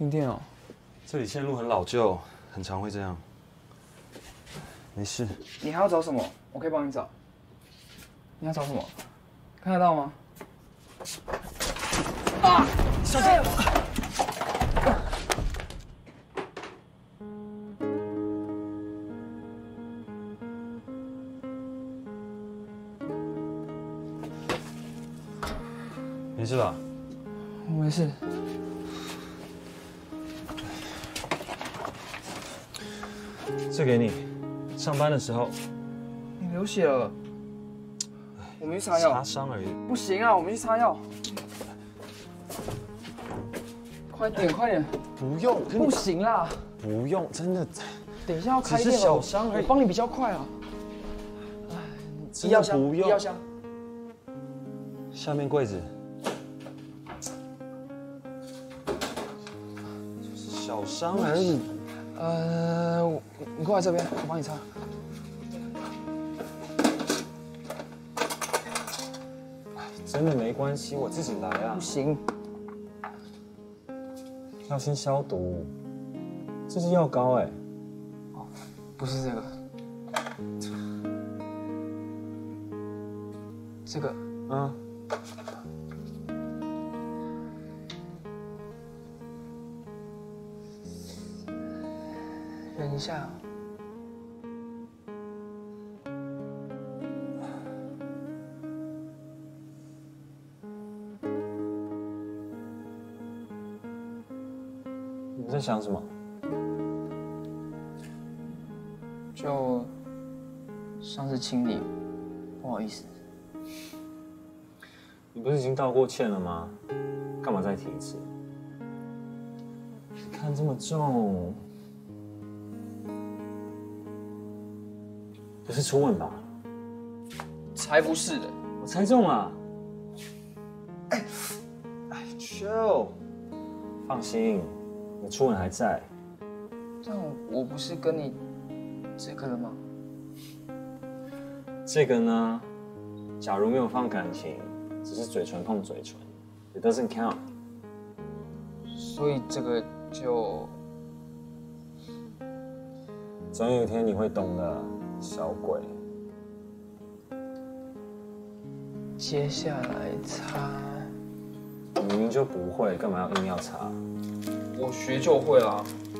停电哦。 这里线路很老旧，很常会这样。没事。 你还要找什么？我可以帮你找。你要找什么？看得到吗？啊！小心！ 没事吧？ 我没事。 这给你，上班的时候。 你流血了，我们去擦药。 擦伤而已。 不行啊，我们去擦药。快点，快点！ 不用， 不行啦！ 不用，真的。 等一下要开店了。 只是小伤而已， 我帮你比较快啊。 医药箱， 医药箱。 下面柜子。小伤而已。 你过来这边，我帮你擦。 真的没关系，我自己来啊。 不行， 要先消毒。这是药膏哎。 哦，不是这个。这个。 嗯。 忍一下。 你在想什么？ 就上次清理，不好意思。 你不是已经道过歉了吗？干嘛再提一次？你看这么重，不是初吻吧？ 才不是的， 我猜中了。哎，chill，放心，你初吻还在。 但我不是跟你这个了吗？ 这个呢，假如没有放感情，只是嘴唇碰嘴唇 ，it doesn't count。 所以这个就， 总有一天你会懂的，小鬼。 接下来擦。 你明明就不会，干嘛要硬要擦？ 我学就会啦。